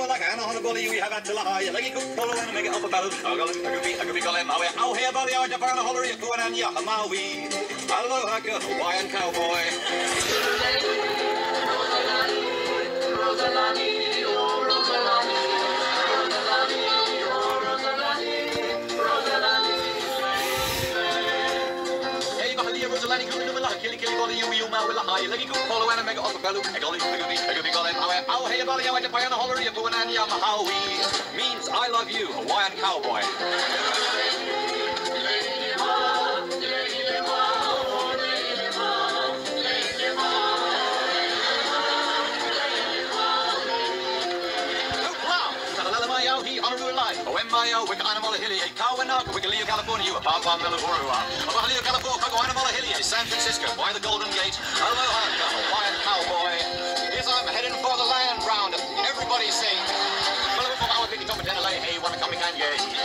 like an on a bully, we have at Tilaha, leggy cook, polo, and make it up a battle. I could be calling Maui. I'll hear Bali, I Japan, a holler, Yakuan, and Yahamawi. Aloha, Hawaiian cowboy. Leggy cook, polo, and make it up a battle. I could be calling Maui. I'll hear Bali, I Japan, a holler, Yakuan, and Yahamawi. Means I love you, Hawaiian cowboy. Wick animal hilly, Cowanuk, Wickaleo, California, a Papa Melbourne, a Bahaleo, California, animal hilly, San Francisco, by the Golden Gate, aloha, the Hawaiian cowboy. Yes, I'm heading for the land round. Everybody sing. Well, for our picking up at Hey, wanna come and yay.